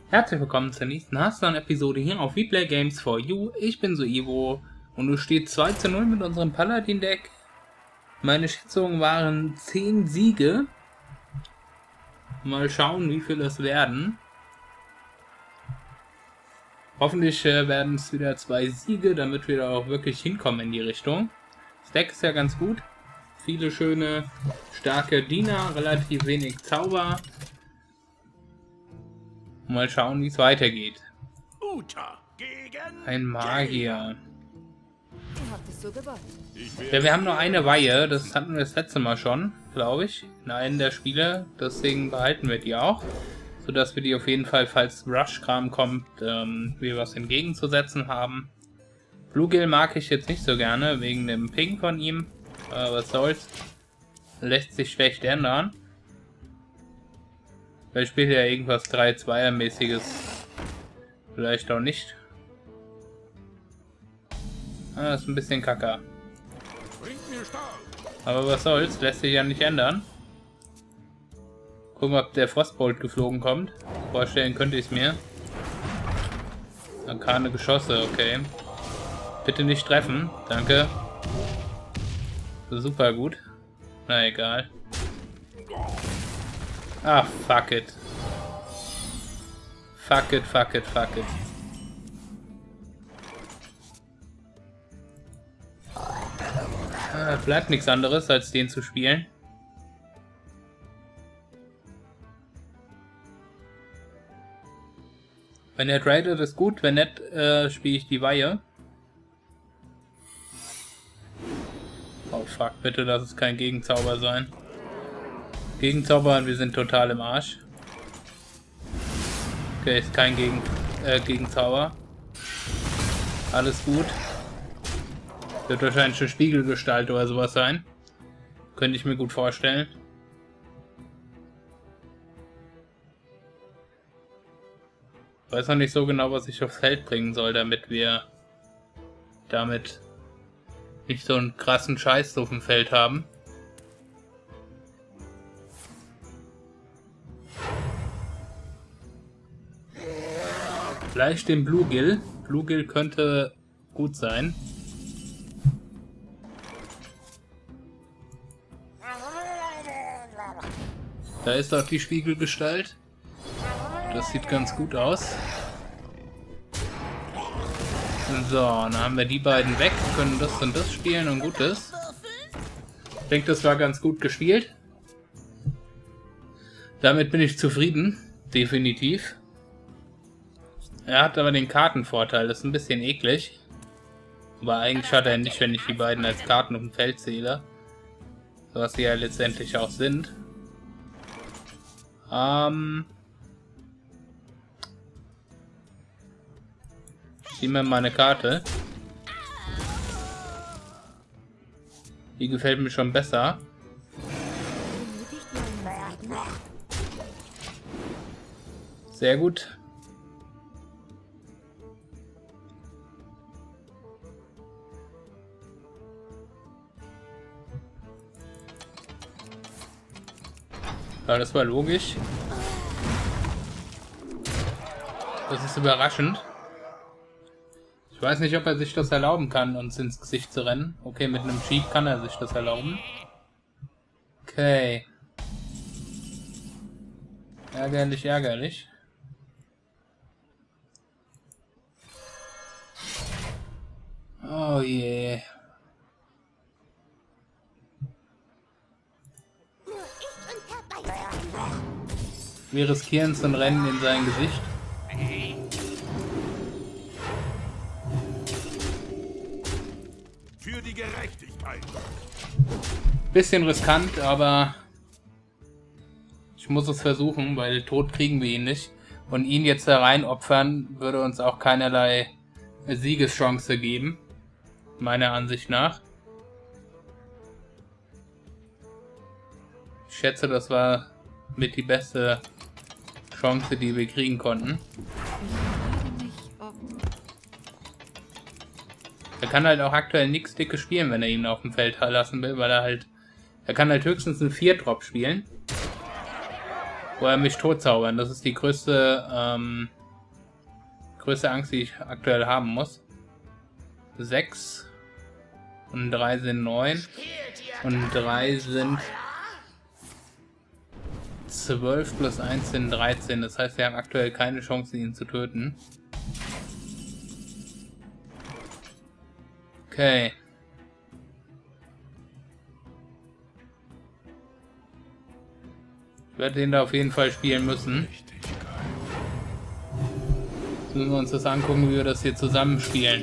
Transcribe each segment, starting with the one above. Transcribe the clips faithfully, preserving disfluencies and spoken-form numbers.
Herzlich willkommen zur nächsten Hearthstone-Episode hier auf We Play Games for You. Ich bin Soevo und es steht zwei zu null mit unserem Paladin-Deck. Meine Schätzungen waren zehn Siege. Mal schauen, wie viele es werden. Hoffentlich äh, werden es wieder zwei Siege, damit wir da auch wirklich hinkommen in die Richtung. Das Deck ist ja ganz gut. Viele schöne, starke Diener, relativ wenig Zauber. Mal schauen, wie es weitergeht. Ein Magier. Ja, wir haben nur eine Weihe, das hatten wir das letzte Mal schon, glaube ich, in einem der Spiele. Deswegen behalten wir die auch, sodass wir die auf jeden Fall, falls Rush-Kram kommt, ähm, wir was entgegenzusetzen haben. Bluegill mag ich jetzt nicht so gerne, wegen dem Ping von ihm. Äh, was soll's. Lässt sich schlecht ändern. Vielleicht spielt ja irgendwas drei zwei mäßiges. Vielleicht auch nicht. Ah, das ist ein bisschen kacker. Aber was soll's, lässt sich ja nicht ändern. Gucken, ob der Frostbolt geflogen kommt. Vorstellen könnte ich es mir. Dann keine Geschosse, okay. Bitte nicht treffen, danke. Super gut. Na egal. Ah, fuck it. Fuck it, fuck it, fuck it. Ah, bleibt nichts anderes, als den zu spielen. Wenn er tradet, ist gut. Wenn nicht, äh, spiele ich die Weihe. Oh fuck, bitte lass es kein Gegenzauber sein. Gegenzauber und wir sind total im Arsch. Okay, ist kein Gegen, äh, Gegenzauber. Alles gut. Wird wahrscheinlich eine Spiegelgestalt oder sowas sein. Könnte ich mir gut vorstellen. Weiß noch nicht so genau, was ich aufs Feld bringen soll, damit wir damit nicht so einen krassen Scheiß auf dem Feld haben. Vielleicht den Bluegill. Bluegill könnte gut sein. Da ist auch die Spiegelgestalt. Das sieht ganz gut aus. So, dann haben wir die beiden weg, können das und das spielen und gut ist. Ich denke, das war ganz gut gespielt. Damit bin ich zufrieden, definitiv. Er hat aber den Kartenvorteil, das ist ein bisschen eklig. Aber eigentlich hat er nicht, wenn ich die beiden als Karten auf dem Feld zähle. Was sie ja letztendlich auch sind. Ähm... Ich ziehe mir mal eine Karte. Die gefällt mir schon besser. Sehr gut. Ja, das war logisch. Das ist überraschend. Ich weiß nicht, ob er sich das erlauben kann, uns ins Gesicht zu rennen. Okay, mit einem Cheat kann er sich das erlauben. Okay. Ärgerlich, ärgerlich. Oh je. Wir riskieren es und rennen in sein Gesicht. Für die Gerechtigkeit. Bisschen riskant, aber ich muss es versuchen, weil tot kriegen wir ihn nicht. Und ihn jetzt da rein opfern, würde uns auch keinerlei Siegeschance geben. Meiner Ansicht nach. Ich schätze, das war mit die beste Chance, die wir kriegen konnten. Er kann halt auch aktuell nichts Dickes spielen, wenn er ihn auf dem Feld lassen will, weil er halt... Er kann halt höchstens einen vier Drop spielen. Wo er mich totzaubern. Das ist die größte ähm, größte Angst, die ich aktuell haben muss. sechs und drei sind neun und drei sind zwölf plus eins sind dreizehn. Das heißt, wir haben aktuell keine Chance, ihn zu töten. Okay. Ich werde den da auf jeden Fall spielen müssen. Jetzt müssen wir uns das angucken, wie wir das hier zusammenspielen.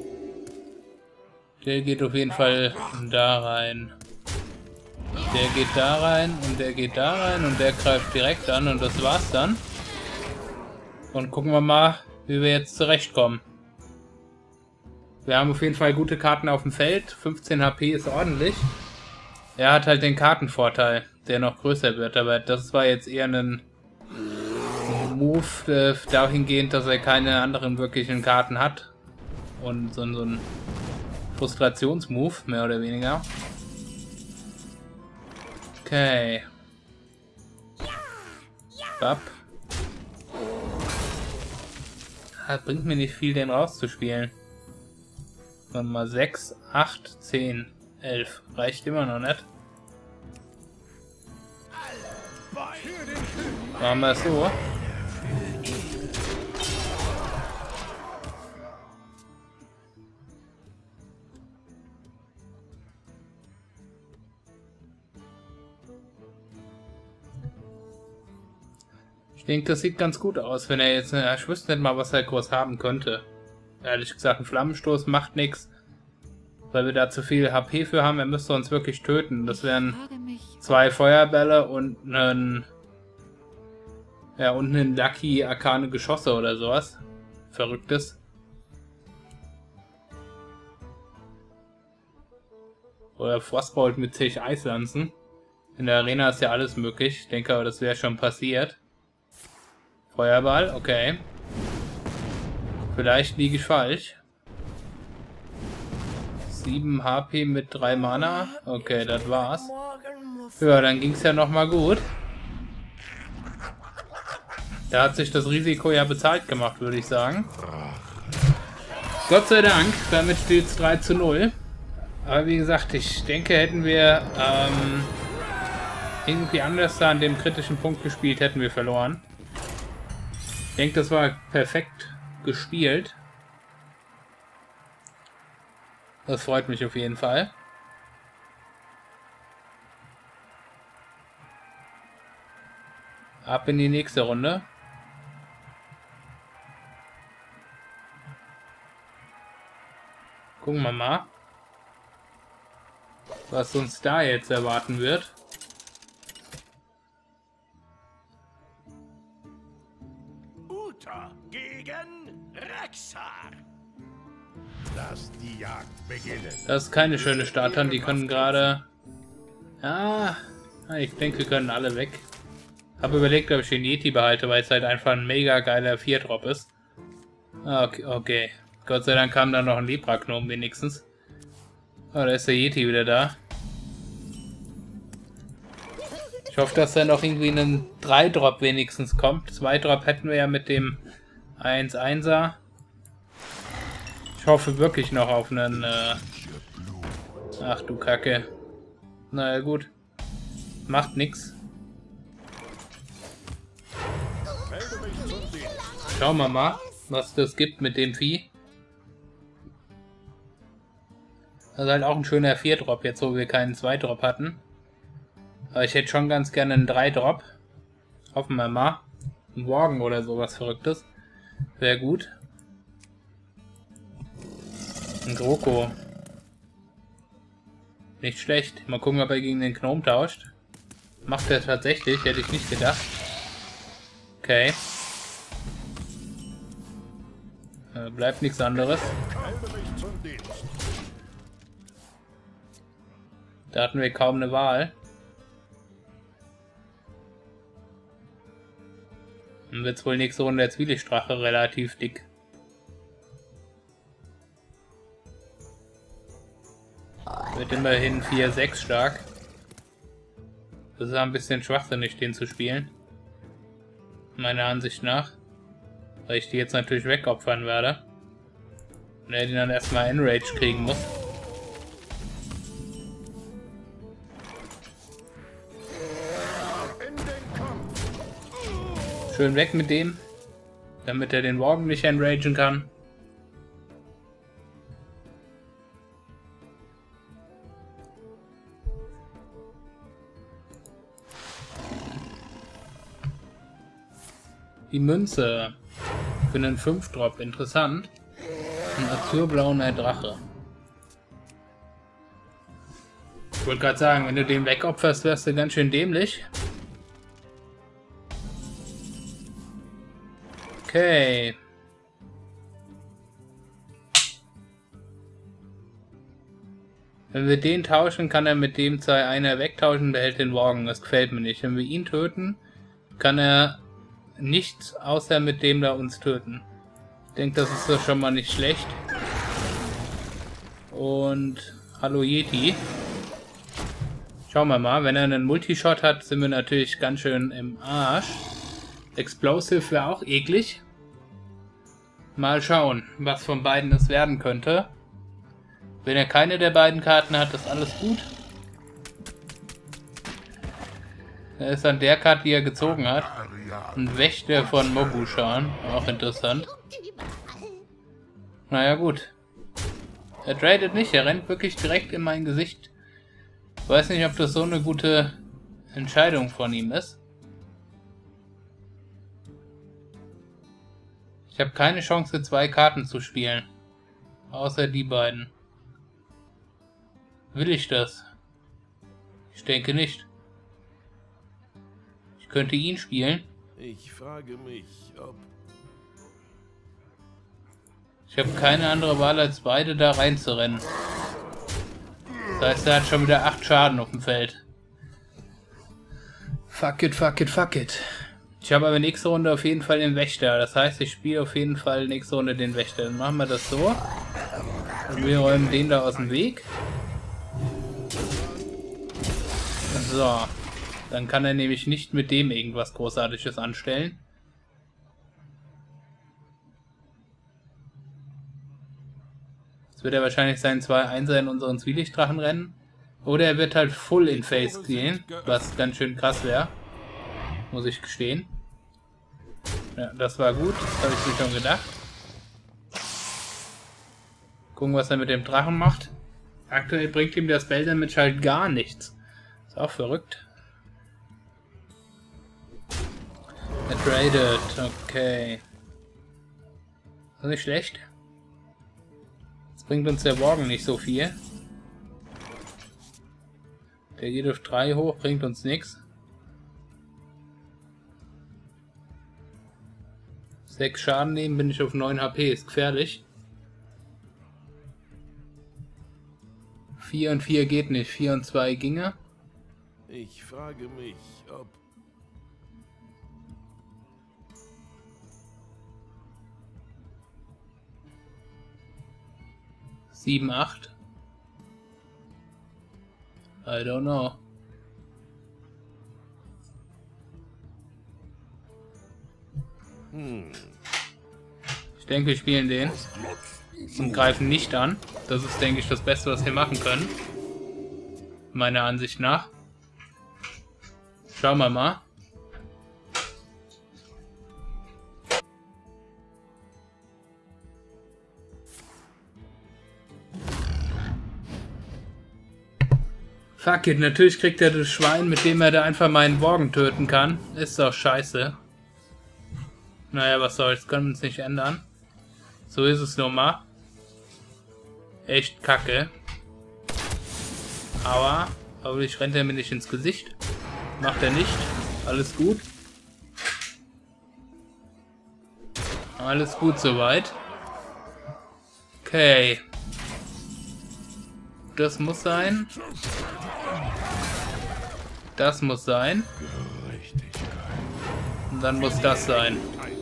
Der geht auf jeden Fall da rein. Der geht da rein und der geht da rein und der greift direkt an und das war's dann. Und gucken wir mal, wie wir jetzt zurechtkommen. Wir haben auf jeden Fall gute Karten auf dem Feld. fünfzehn H P ist ordentlich. Er hat halt den Kartenvorteil, der noch größer wird, aber das war jetzt eher ein Move äh, dahingehend, dass er keine anderen wirklichen Karten hat. Und so, so ein Frustrationsmove, mehr oder weniger. Okay. Bap. Das bringt mir nicht viel, den rauszuspielen. Warte mal, sechs, acht, zehn, elf. Reicht immer noch nicht. Machen wir es so. Ich denke, das sieht ganz gut aus, wenn er jetzt... Ich wüsste nicht mal, was er groß haben könnte. Ehrlich gesagt, ein Flammenstoß macht nichts. Weil wir da zu viel H P für haben. Er müsste uns wirklich töten. Das wären zwei Feuerbälle und ein... Ja, und ein Lucky Arkane Geschosse oder sowas. Verrücktes. Oder Frostbolt mit zig Eislanzen. In der Arena ist ja alles möglich. Ich denke aber, das wäre schon passiert. Feuerball, okay. Vielleicht liege ich falsch. sieben H P mit drei Mana. Okay, das war's. Ja, dann ging es ja nochmal gut. Da hat sich das Risiko ja bezahlt gemacht, würde ich sagen. Gott sei Dank, damit steht es drei zu null. Aber wie gesagt, ich denke, hätten wir ähm, irgendwie anders da an dem kritischen Punkt gespielt, hätten wir verloren. Ich denke, das war perfekt gespielt. Das freut mich auf jeden Fall. Ab in die nächste Runde. Gucken wir mal, was uns da jetzt erwarten wird. Uta gegen Rexxar. Lass die Jagd beginnen. Das ist keine schöne Starthand, die können gerade... Ja, ich denke, wir können alle weg. Habe überlegt, ob ich den Yeti behalte, weil es halt einfach ein mega geiler vier Drop ist. Okay, okay. Gott sei Dank kam da noch ein Libra-Gnom wenigstens. Oh, da ist der Yeti wieder da. Ich hoffe, dass da noch irgendwie ein drei Drop wenigstens kommt. zwei Drop hätten wir ja mit dem eins einser. Ich hoffe wirklich noch auf einen... Äh Ach du Kacke. Naja gut. Macht nix. Schauen wir mal, was das gibt mit dem Vieh. Das ist halt auch ein schöner vier Drop, jetzt wo wir keinen zwei Drop hatten. Aber ich hätte schon ganz gerne einen drei Drop. Hoffen wir mal. Ein Worgen oder sowas Verrücktes. Wäre gut. Ein GroKo. Nicht schlecht. Mal gucken, ob er gegen den Gnome tauscht. Macht er tatsächlich, hätte ich nicht gedacht. Okay. Äh, bleibt nichts anderes. Da hatten wir kaum eine Wahl. Dann wird es wohl nächste Runde der Zwielichtdrache relativ dick. Wird immerhin vier sechs stark. Das ist ein bisschen schwachsinnig, den zu spielen. Meiner Ansicht nach. Weil ich die jetzt natürlich wegopfern werde. Und er die dann erstmal Enrage kriegen muss. Schön weg mit dem. Damit er den Worgen nicht enragen kann. Die Münze für einen fünf Drop, interessant. Ein azurblauer Drache. Ich wollte gerade sagen, wenn du den wegopferst, wärst du ganz schön dämlich. Okay. Wenn wir den tauschen, kann er mit dem zwei einer wegtauschen, der hält den Worgen. Das gefällt mir nicht. Wenn wir ihn töten, kann er nichts außer mit dem da uns töten. Ich denke, das ist doch schon mal nicht schlecht. Und hallo Yeti. Schauen wir mal, wenn er einen Multishot hat, sind wir natürlich ganz schön im Arsch. Explosive wäre auch eklig. Mal schauen, was von beiden es werden könnte. Wenn er keine der beiden Karten hat, ist alles gut. Er ist an der Karte, die er gezogen hat. Ein Wächter von Mogushan. Auch interessant. Naja, gut. Er tradet nicht, er rennt wirklich direkt in mein Gesicht. Ich weiß nicht, ob das so eine gute Entscheidung von ihm ist. Ich habe keine Chance, zwei Karten zu spielen. Außer die beiden. Will ich das? Ich denke nicht. Ich könnte ihn spielen. Ich frage mich, ob... Ich habe keine andere Wahl, als beide da reinzurennen. Das heißt, er hat schon wieder acht Schaden auf dem Feld. Fuck it, fuck it, fuck it. Ich habe aber nächste Runde auf jeden Fall den Wächter. Das heißt, ich spiele auf jeden Fall nächste Runde den Wächter. Dann machen wir das so. Und wir räumen den da aus dem Weg. So. Dann kann er nämlich nicht mit dem irgendwas Großartiges anstellen. Jetzt wird er wahrscheinlich seinen zwei Einser in unseren Zwielichtdrachen rennen. Oder er wird halt full in Face gehen, was ganz schön krass wäre. Muss ich gestehen. Ja, das war gut, das habe ich mir schon gedacht. Gucken, was er mit dem Drachen macht. Aktuell bringt ihm das Spell Damage halt gar nichts. Ist auch verrückt. Er tradet, okay. Das ist nicht schlecht. Jetzt bringt uns der Worgen nicht so viel. Der geht auf drei hoch, bringt uns nichts. sechs Schaden nehmen, bin ich auf neun H P, ist gefährlich. vier und vier geht nicht, vier und zwei ginge. Ich frage mich, ob... sieben, acht. I don't know. Hm. Ich denke, wir spielen den und greifen nicht an. Das ist, denke ich, das Beste, was wir machen können. Meiner Ansicht nach. Schauen wir mal. Fuck it, natürlich kriegt er das Schwein, mit dem er da einfach meinen Worgen töten kann. Ist doch scheiße. Naja, was soll's, können wir uns nicht ändern. So ist es nun mal. Echt kacke. Aber, aber ich rennt er mir nicht ins Gesicht. Macht er nicht. Alles gut. Alles gut soweit. Okay. Das muss sein. Das muss sein. Und dann muss das sein.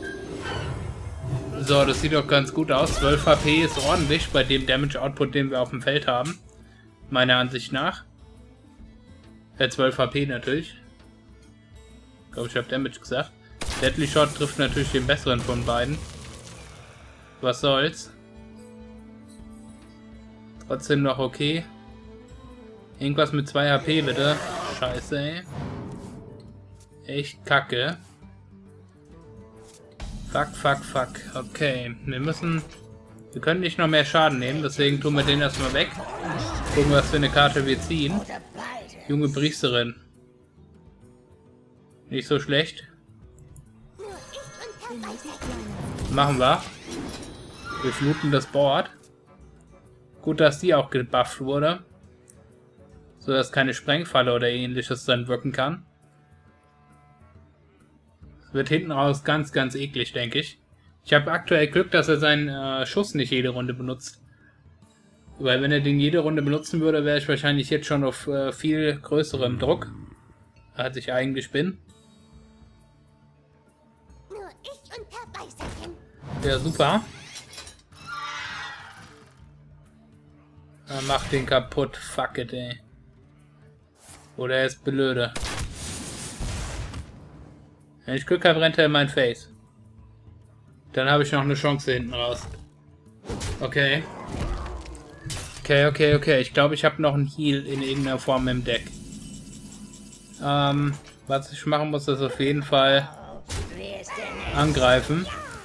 So, das sieht doch ganz gut aus. zwölf H P ist ordentlich bei dem Damage Output, den wir auf dem Feld haben. Meiner Ansicht nach. Äh, zwölf H P natürlich. Ich glaube, ich habe Damage gesagt. Deadly Shot trifft natürlich den besseren von beiden. Was soll's? Trotzdem noch okay. Irgendwas mit zwei H P bitte. Scheiße, ey. Echt kacke. Fuck, fuck, fuck. Okay, wir müssen... Wir können nicht noch mehr Schaden nehmen, deswegen tun wir den erstmal weg. Gucken, was für eine Karte wir ziehen. Junge Priesterin. Nicht so schlecht. Machen wir. Wir fluten das Board. Gut, dass die auch gebufft wurde. So dass keine Sprengfalle oder ähnliches dann wirken kann. Es wird hinten raus ganz, ganz eklig, denke ich. Ich habe aktuell Glück, dass er seinen äh, Schuss nicht jede Runde benutzt. Weil wenn er den jede Runde benutzen würde, wäre ich wahrscheinlich jetzt schon auf äh, viel größerem Druck, als ich eigentlich bin. Ja, super. Er macht den kaputt. Fuck it, ey. Oder er ist blöde. Wenn ich Glück habe, rennt er in mein Face. Dann habe ich noch eine Chance hinten raus. Okay. Okay, okay, okay. Ich glaube, ich habe noch einen Heal in irgendeiner Form im Deck. Ähm, was ich machen muss, ist auf jeden Fall angreifen.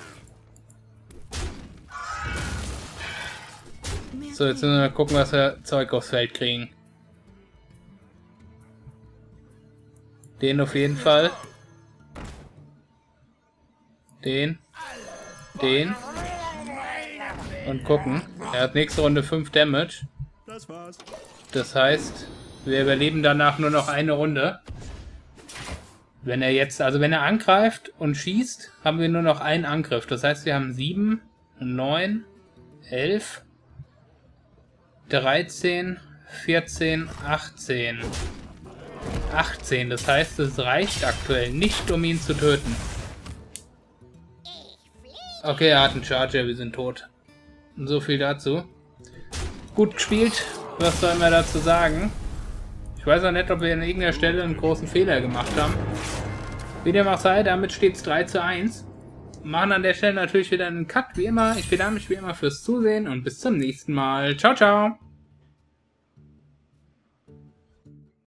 So, jetzt müssen wir mal gucken, was wir Zeug aufs Feld kriegen. Den auf jeden Fall. Den. Den. Und gucken. Er hat nächste Runde fünf Damage. Das war's. Das heißt, wir überleben danach nur noch eine Runde. Wenn er jetzt, also wenn er angreift und schießt, haben wir nur noch einen Angriff. Das heißt, wir haben sieben, neun, elf, dreizehn, vierzehn, achtzehn. achtzehn, das heißt, es reicht aktuell nicht, um ihn zu töten. Okay, er hat einen Charger, wir sind tot. Und so viel dazu. Gut gespielt, was soll man dazu sagen? Ich weiß auch nicht, ob wir an irgendeiner Stelle einen großen Fehler gemacht haben. Wie dem auch sei, damit steht es drei zu eins. Machen an der Stelle natürlich wieder einen Cut, wie immer. Ich bedanke mich wie immer fürs Zusehen und bis zum nächsten Mal. Ciao, ciao!